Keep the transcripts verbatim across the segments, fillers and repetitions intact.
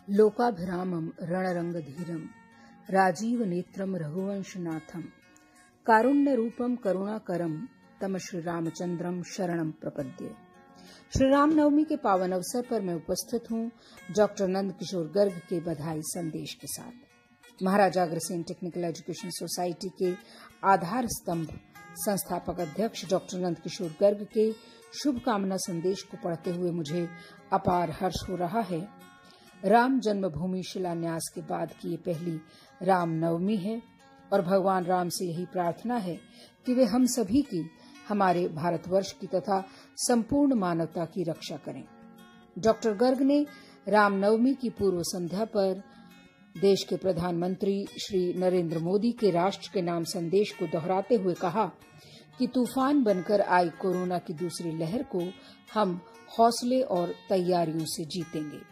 लोकाभिरामं रणरंगधीरं राजीव नेत्रं रघुवंशनाथं कारुण्यरूपं करुणाकरं तम श्री रामचंद्रम शरणं प्रपद्ये। श्री राम नवमी के पावन अवसर पर मैं उपस्थित हूँ डॉक्टर नंद किशोर गर्ग के बधाई संदेश के साथ। Maharaja Agrasen technical education society के आधार स्तंभ संस्थापक अध्यक्ष डॉक्टर नंद किशोर गर्ग के शुभकामना संदेश को पढ़ते हुए मुझे अपार हर्ष हो रहा है। राम जन्मभूमि शिलान्यास के बाद की ये पहली राम नवमी है और भगवान राम से यही प्रार्थना है कि वे हम सभी की, हमारे भारतवर्ष की तथा संपूर्ण मानवता की रक्षा करें। डॉक्टर गर्ग ने राम नवमी की पूर्व संध्या पर देश के प्रधानमंत्री श्री नरेंद्र मोदी के राष्ट्र के नाम संदेश को दोहराते हुए कहा कि तूफान बनकर आई कोरोना की दूसरी लहर को हम हौसले और तैयारियों से जीतेंगे।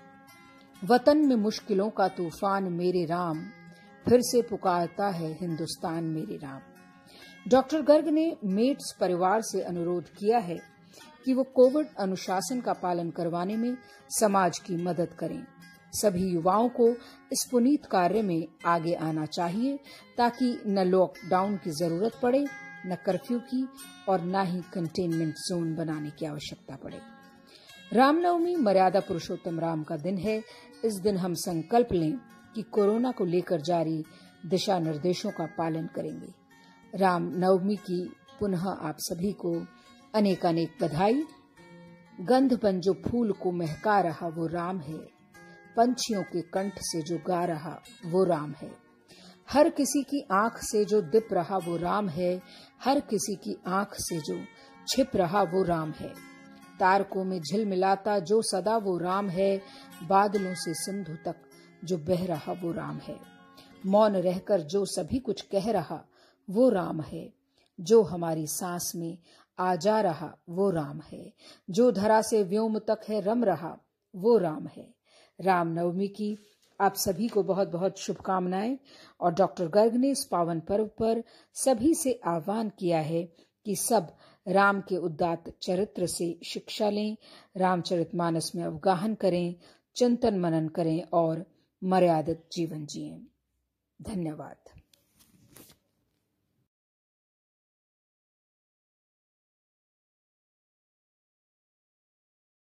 वतन में मुश्किलों का तूफान मेरे राम, फिर से पुकारता है हिंदुस्तान मेरे राम। डॉक्टर गर्ग ने मेट्स परिवार से अनुरोध किया है कि वो कोविड अनुशासन का पालन करवाने में समाज की मदद करें। सभी युवाओं को इस पुनीत कार्य में आगे आना चाहिए ताकि न लॉकडाउन की जरूरत पड़े, न कर्फ्यू की और न ही कंटेनमेंट जोन बनाने की आवश्यकता पड़े। रामनवमी मर्यादा पुरुषोत्तम राम का दिन है। इस दिन हम संकल्प लें कि कोरोना को लेकर जारी दिशा निर्देशों का पालन करेंगे। राम नवमी की पुनः आप सभी को अनेक अनेक बधाई। गंध बन जो फूल को महका रहा वो राम है, पंछियों के कंठ से जो गा रहा वो राम है। हर किसी की आंख से जो दिप रहा वो राम है, हर किसी की आंख से जो छिप रहा वो राम है। तारकों में झिलमिलाता जो सदा वो राम है, बादलों से सिंधु तक जो बह रहा वो राम है। मौन रहकर जो सभी कुछ कह रहा वो राम है, जो हमारी सांस में आ जा रहा वो राम है, जो धरा से व्योम तक है रम रहा वो राम है। राम नवमी की आप सभी को बहुत बहुत शुभकामनाएं। और डॉक्टर गर्ग ने इस पावन पर्व पर सभी से आह्वान किया है कि सब राम के उदात्त चरित्र से शिक्षा लें, रामचरितमानस में अवगाहन करें, चिंतन मनन करें और मर्यादित जीवन जिएं। धन्यवाद।